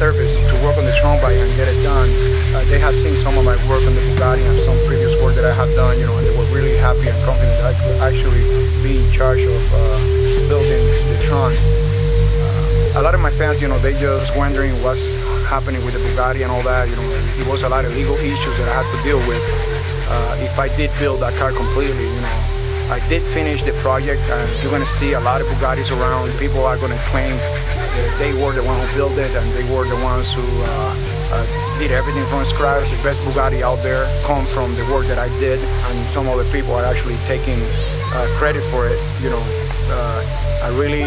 service to work on the TronBike and get it done. They have seen some of my work on the Bugatti and some previous work that I have done, you know, and they were really happy and confident that I could actually be in charge of building the Tron. A lot of my fans, you know, they just wondering what's happening with the Bugatti and all that. You know, it was a lot of legal issues that I had to deal with. If I did build that car completely, you know, I did finish the project, and you're going to see a lot of Bugattis around. People are going to claim that they were the one who built it and they were the ones who did everything from scratch. The best Bugatti out there come from the work that I did, and some other people are actually taking credit for it. You know, I really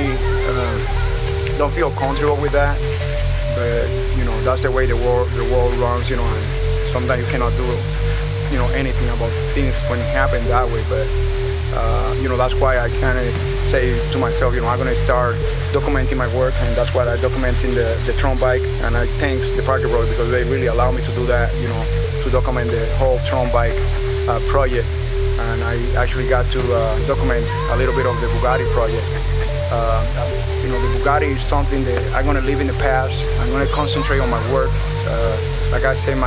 don't feel comfortable with that, but you know, that's the way the world runs. You know, and sometimes you cannot do, you know, anything about things when it happen that way. But you know, that's why I kind of say to myself, you know, I'm going to start documenting my work, and that's why I documenting the TronBike. And I thank the Parker Brothers because they really allow me to do that, you know, to document the whole TronBike project. And I actually got to document a little bit of the Bugatti project. You know, the Bugatti is something that I'm going to leave in the past. I'm going to concentrate on my work. Like I say,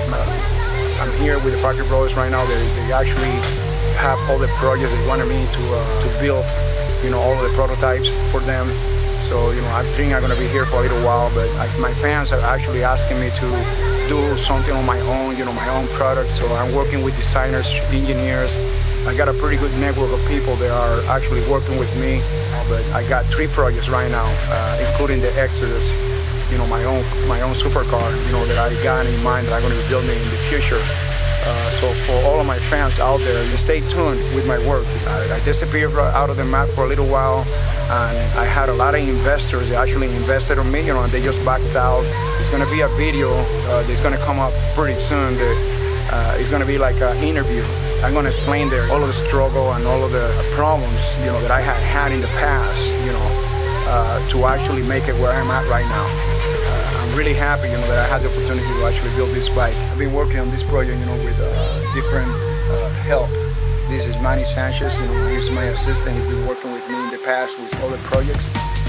I'm here with the Parker Brothers right now. They actually have all the projects they wanted me to build, you know, all of the prototypes for them. So, you know, I think I'm going to be here for a little while, but my fans are actually asking me to do something on my own, you know, my own product. So I'm working with designers, engineers. I got a pretty good network of people that are actually working with me. But I got 3 projects right now, including the Exodus, you know, my own supercar, you know, that I got in mind that I'm going to be building in the future. So for all of my fans out there, stay tuned with my work. I disappeared out of the map for a little while, and I had a lot of investors that actually invested on me, you know, and they just backed out. There's going to be a video that's going to come up pretty soon that it's going to be like an interview. I'm going to explain there all of the struggle and all of the problems, you know, that I had in the past, you know, to actually make it where I'm at right now. I'm really happy, you know, that I had the opportunity to actually build this bike. I've been working on this project, you know, with different help. This is Manny Sanchez, you know, he's my assistant. He's been working with me in the past with other projects.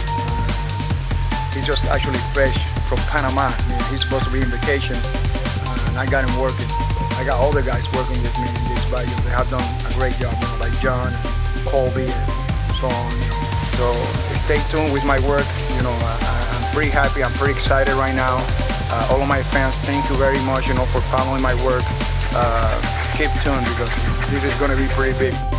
He's just actually fresh from Panama. You know, he's supposed to be on vacation, and I got him working. I got all the guys working with me in this bike. They have done a great job, you know, like John, Colby, and so on. You know. So stay tuned with my work. You know, I'm pretty happy. I'm pretty excited right now. All of my fans, thank you very much, you know, for following my work. Keep tuned because this is going to be pretty big.